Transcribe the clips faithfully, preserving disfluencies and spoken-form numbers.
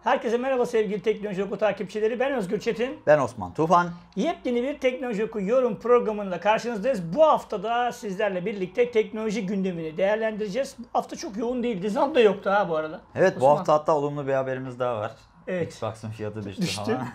Herkese merhaba sevgili Teknoloji Oku takipçileri. Ben Özgür Çetin. Ben Osman Tufan. Yepyeni bir Teknoloji Oku yorum programında karşınızdayız. Bu hafta da sizlerle birlikte teknoloji gündemini değerlendireceğiz. Bu hafta çok yoğun değildi. Zam da yoktu ha bu arada. Evet, Osman. bu hafta hatta olumlu bir haberimiz daha var. Evet. Xbox'ın fiyatı düştü, Düştü. falan.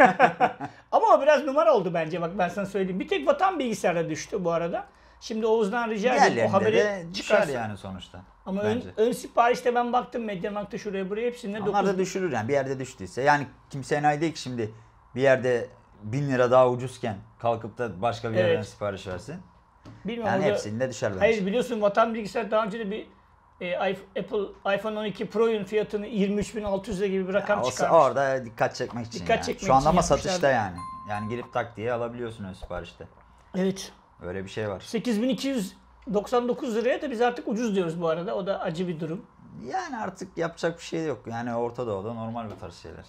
Ama o biraz numara oldu bence, bak ben sana söyleyeyim. Bir tek Vatan Bilgisayar'da düştü bu arada. Şimdi Oğuz'dan rica edeyim o Diğerlerinde haberi de düşer çıkarsın. yani sonuçta. Ama ön, bence. ön siparişte ben baktım, Mediamarkt'ta şuraya buraya hepsinde Onlar dokuz. da düşürür yani bir yerde düştüyse. Yani kimse enayi değil ki şimdi bir yerde bin lira daha ucuzken kalkıp da başka bir yerden Evet. sipariş versin. Bilmiyorum, Yani orada- hepsinde düşer bence. Hayır, biliyorsun Vatan Bilgisayar daha önce de bir e, iP- Apple iPhone on iki Pro'nun fiyatını yirmi üç bin altı yüz lira gibi bir rakam Ya o- çıkarmış. orada dikkat çekmek için. Dikkat yani. çekmek Şu anda için ama yapmışlar. satışta yani. Yani girip tak diye alabiliyorsun ön siparişte. Evet. Öyle bir şey var. sekiz bin iki yüz doksan dokuz liraya da biz artık ucuz diyoruz bu arada. O da acı bir durum. Yani artık yapacak bir şey yok. Yani Orta Doğu'da normal bu tarz şeyler.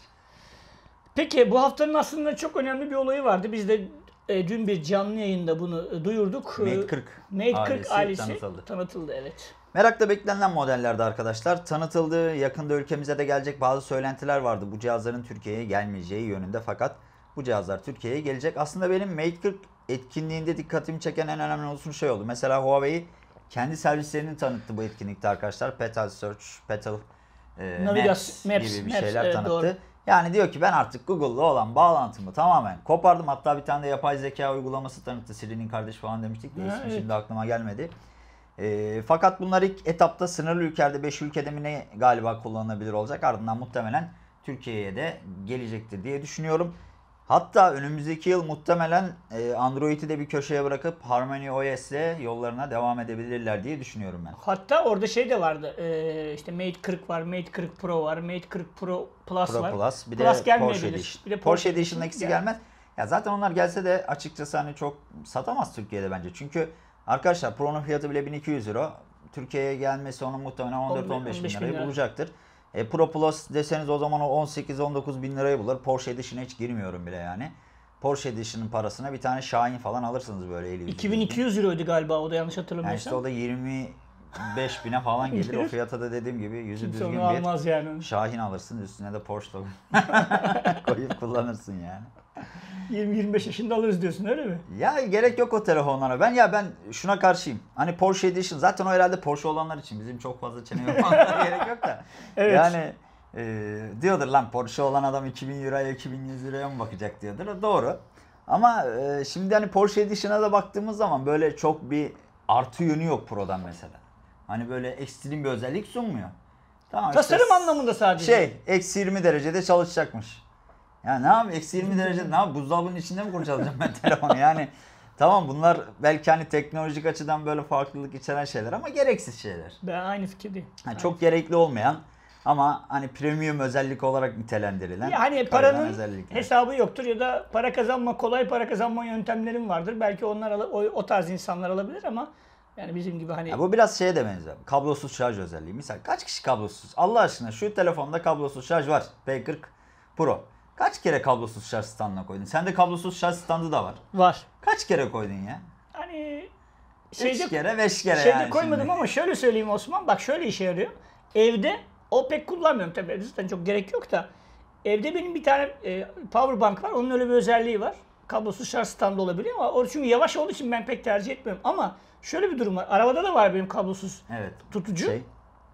Peki bu haftanın aslında çok önemli bir olayı vardı. Biz de e, dün bir canlı yayında bunu e, duyurduk. Mate kırk Mate kırk ailesi ailesi tanıtıldı. tanıtıldı, evet. Merakla beklenen modellerde arkadaşlar tanıtıldı. Yakında ülkemize de gelecek bazı söylentiler vardı. Bu cihazların Türkiye'ye gelmeyeceği yönünde, fakat bu cihazlar Türkiye'ye gelecek. Aslında benim Mate kırk etkinliğinde dikkatimi çeken en önemli olsun şey oldu. Mesela Huawei kendi servislerini tanıttı bu etkinlikte arkadaşlar. Petal Search, Petal e, Navigas- Maps, Maps, gibi bir Maps, şeyler evet, tanıttı. doğru. Yani diyor ki ben artık Google'la olan bağlantımı tamamen kopardım. Hatta bir tane de yapay zeka uygulaması tanıttı. Siri'nin kardeşi falan demiştik de Ha, ismi evet. şimdi aklıma gelmedi. E, fakat bunlar ilk etapta sınırlı ülkelerde beş ülkede mi ne galiba kullanılabilir olacak. Ardından muhtemelen Türkiye'ye de gelecektir diye düşünüyorum. Hatta önümüzdeki yıl muhtemelen e, Android'i de bir köşeye bırakıp Harmony O S'le yollarına devam edebilirler diye düşünüyorum ben. Hatta orada şey de vardı. E, işte Mate kırk var, Mate kırk Pro var, Mate kırk Pro Plus Pro var. Plus, bir Plus de Porsche gelmeyebilir. Edition. Bir de Porsche, Porsche Edition'da ikisi Edition gelmez. Ya zaten onlar gelse de açıkçası hani çok satamaz Türkiye'de bence. Çünkü arkadaşlar Pro'nun fiyatı bile bin iki yüz euro. Türkiye'ye gelmesi onun muhtemelen on dört on beş bin lirayı lira. bulacaktır. E, Pro Plus deseniz o zaman o on sekiz on dokuz bin lirayı bulur. Porsche Edition'a hiç girmiyorum bile yani. Porsche Edition'ın parasına bir tane Şahin falan alırsınız böyle eli yüzü iki bin iki yüz euroydu galiba, o da yanlış Yani hatırlamıyorsam. işte o da yirmi beş bine falan gelir. O fiyata da dediğim gibi yüzü Kimse düzgün onu bir almaz yani. Şahin alırsın, üstüne de Porsche logo koyup kullanırsın yani. yirmi yirmi beş yaşında alırız diyorsun, öyle mi? Ya gerek yok o telefonlara. Ben ya ben şuna karşıyım. Hani Porsche Edition zaten o herhalde Porsche olanlar için, bizim çok fazla çene yormamaya gerek yok da. Evet. Yani e, diyordur lan Porsche olan adam iki bin euroya iki bin yüz liraya mı bakacak diyordur. O doğru. Ama e, şimdi hani Porsche Edition'a da baktığımız zaman böyle çok bir artı yönü yok Pro'dan mesela. Hani böyle ekstrem bir özellik sunmuyor. Tamam, işte Tasarım anlamında sadece. Şey, eksi yirmi derecede çalışacakmış. Ya ne yap? Eksi yirmi derecede ne yap? Buzdolabının içinde mi kurcalayacağım ben telefonu? Yani tamam, bunlar belki hani teknolojik açıdan böyle farklılık içeren şeyler ama gereksiz şeyler. Ben aynı fikirdeyim. Yani Aynı. çok gerekli olmayan ama hani premium özellik olarak nitelendirilen. Ya hani kalınan paranın özellikler. hesabı yoktur ya da para kazanma, kolay para kazanma yöntemlerin vardır. Belki onlar al- o, o tarz insanlar alabilir ama yani bizim gibi hani Ya bu biraz şeye de benziyor. Kablosuz şarj özelliği. Misal kaç kişi kablosuz? Allah aşkına şu telefonda kablosuz şarj var. P kırk Pro. Kaç kere kablosuz şarj standına koydun? Sende kablosuz şarj standı da var. var. Kaç kere koydun ya? Hani Üç şeyde kere, beş kere şeyde yani koymadım şimdi. ama şöyle söyleyeyim Osman, bak şöyle işe yarıyor. Evde o pek kullanmıyorum tabii, zaten çok gerek yok da. Evde benim bir tane e, power bank var. Onun öyle bir özelliği var. Kablosuz şarj standı olabiliyor ama o çünkü yavaş olduğu için ben pek tercih etmiyorum. Ama şöyle bir durum var. Arabada da var benim kablosuz Evet. tutucu. Şey,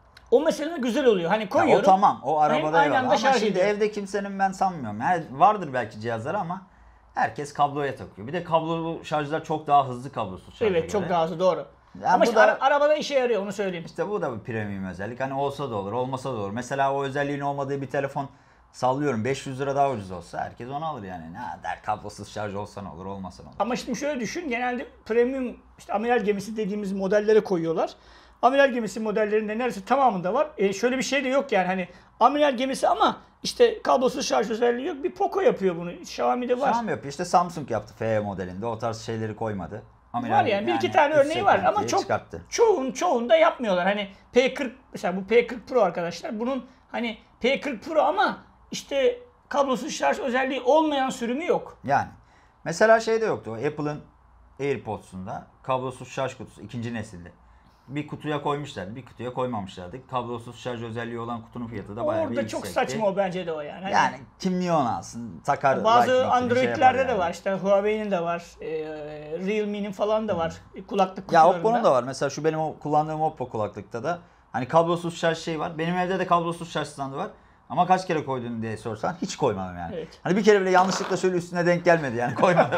O mesela güzel oluyor. Hani ya koyuyorum. o tamam. O arabada Hem aynı eyvallah. anda Ama şarj şimdi ediyor. evde kimsenin ben sanmıyorum. Yani vardır belki cihazları ama herkes kabloya takıyor. Bir de kablolu şarjlar çok daha hızlı kablosuz şarja Evet, çok göre. daha hızlı, doğru. Yani Ama bu işte da- ara- arabada işe yarıyor, onu söyleyeyim. İşte bu da bir premium özellik. Hani olsa da olur, olmasa da olur. Mesela o özelliğin olmadığı bir telefon sallıyorum beş yüz lira daha ucuz olsa herkes onu alır yani. Ne der, kablosuz şarj olsa ne olur, olmasa ne olur. Ama şimdi şöyle düşün, genelde premium işte amiral gemisi dediğimiz modellere koyuyorlar. Amiral gemisi modellerinde neredeyse tamamında var. E şöyle bir şey de yok yani, hani amiral gemisi ama işte kablosuz şarj özelliği yok. Bir Poco yapıyor bunu. Xiaomi'de var. Xiaomi yapıyor. İşte Samsung yaptı F E modelinde. O tarz şeyleri koymadı. Amiral Var yani bir iki yani tane üst örneği var ama segmentiye çok çıkarttı. çoğun çoğunda yapmıyorlar. Hani P kırk mesela, bu P kırk Pro arkadaşlar. Bunun hani P kırk Pro ama işte kablosuz şarj özelliği olmayan sürümü yok. Yani mesela şey de yoktu. Apple'ın AirPods'unda kablosuz şarj kutusu ikinci nesilde. bir kutuya koymuşlar, bir kutuya koymamışlardı. Kablosuz şarj özelliği olan kutunun fiyatı da bayağı bir Orada çok yüksekti. saçma o bence de o yani. Hani Yani kim niye onu alsın? Takar. bazı Lightning'ini Android'lerde şey de yani. var. İşte Huawei'nin de var. E, Realme'nin falan da var. Hmm. Kulaklık Ya kutularında. Oppo'nun da var. Mesela şu benim o kullandığım Oppo kulaklıkta da hani kablosuz şarj şey var. Benim evde de kablosuz şarj standı var. Ama kaç kere koydun diye sorsan hiç koymadım yani. Evet. Hani bir kere bile yanlışlıkla şöyle üstüne denk gelmedi yani koymadım.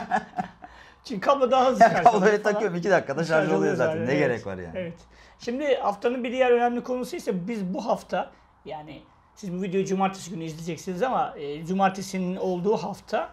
Çünkü kablo daha hızlı Yani şarj kabloyu oluyor falan. takıyorum iki dakikada şarj oluyor oluyor zaten. Ne evet. gerek var yani. Evet. Şimdi haftanın bir diğer önemli konusu ise biz bu hafta, yani siz bu videoyu cumartesi günü izleyeceksiniz ama e, cumartesinin olduğu hafta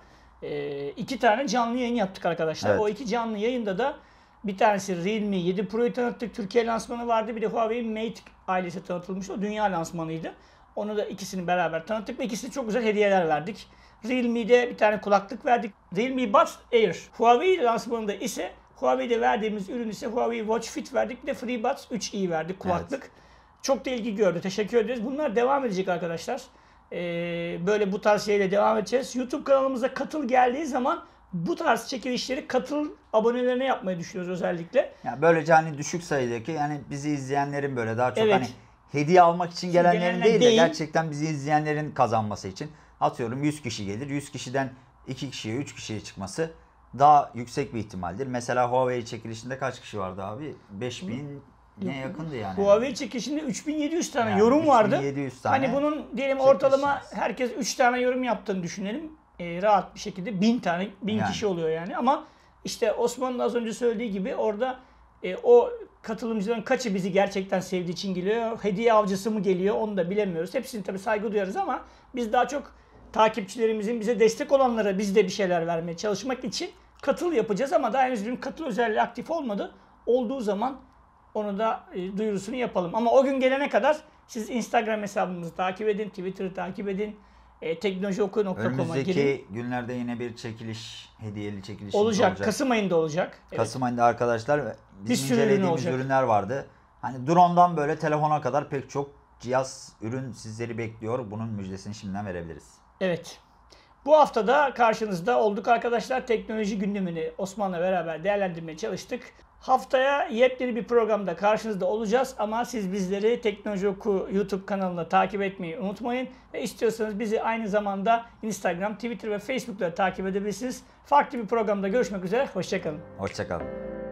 e, iki tane canlı yayın yaptık arkadaşlar. Evet. O iki canlı yayında da bir tanesi Realme yedi Pro'yu tanıttık. Türkiye lansmanı vardı. Bir de Huawei Mate ailesi tanıtılmıştı. O dünya lansmanıydı. Onu da ikisini beraber tanıttık ve ikisine çok güzel hediyeler verdik. Realme'de bir tane kulaklık verdik. Realme Buds Air. Huawei lansmanında ise Huawei'de verdiğimiz ürün ise Huawei Watch Fit verdik. Bir de FreeBuds üç i verdik kulaklık. Evet. Çok da ilgi gördü. Teşekkür ederiz. Bunlar devam edecek arkadaşlar. Ee, böyle bu tarz şeyle devam edeceğiz. YouTube kanalımıza katıl geldiği zaman bu tarz çekilişleri katıl abonelerine yapmayı düşünüyoruz özellikle. Yani böylece hani düşük sayıdaki yani bizi izleyenlerin böyle daha çok Evet. hani hediye almak için gelenlerin gelenler değil de değil. gerçekten bizi izleyenlerin kazanması için. Atıyorum yüz kişi gelir. yüz kişiden iki kişiye, üç kişiye çıkması daha yüksek bir ihtimaldir. Mesela Huawei çekilişinde kaç kişi vardı abi? beş bine yakındı yani. Huawei çekilişinde üç bin yedi yüz tane Yani yorum vardı. üç bin yedi yüz tane Hani bunun diyelim çekiliş ortalama şansı. herkes üç tane yorum yaptığını düşünelim. Ee, rahat bir şekilde bin tane, bin Yani. kişi oluyor yani. Ama işte Osman'ın az önce söylediği gibi orada e, o katılımcıların kaçı bizi gerçekten sevdiği için geliyor. Hediye avcısı mı geliyor onu da bilemiyoruz. Hepsini tabii saygı duyarız ama biz daha çok takipçilerimizin bize destek olanlara biz de bir şeyler vermeye çalışmak için katıl yapacağız ama daha henüz bir katıl özelliği aktif olmadı. Olduğu zaman onu da e, duyurusunu yapalım. Ama o gün gelene kadar siz Instagram hesabımızı takip edin, Twitter'ı takip edin, e, teknolojioku nokta com'a Önümüzdeki girin. günlerde yine bir çekiliş, hediyeli çekiliş Olacak. olacak. Kasım ayında olacak. Evet. Kasım ayında arkadaşlar Bir bizim sürü ürün incelediğimiz olacak. ürünler vardı. Hani drone'dan böyle telefona kadar pek çok cihaz, ürün sizleri bekliyor. Bunun müjdesini şimdiden verebiliriz. Evet. Bu hafta da karşınızda olduk arkadaşlar. Teknoloji gündemini Osman'la beraber değerlendirmeye çalıştık. Haftaya yepyeni bir programda karşınızda olacağız ama siz bizleri Teknoloji Oku YouTube kanalında takip etmeyi unutmayın. Ve istiyorsanız bizi aynı zamanda Instagram, Twitter ve Facebook'ta takip edebilirsiniz. Farklı bir programda görüşmek üzere. Hoşçakalın. Hoşçakalın.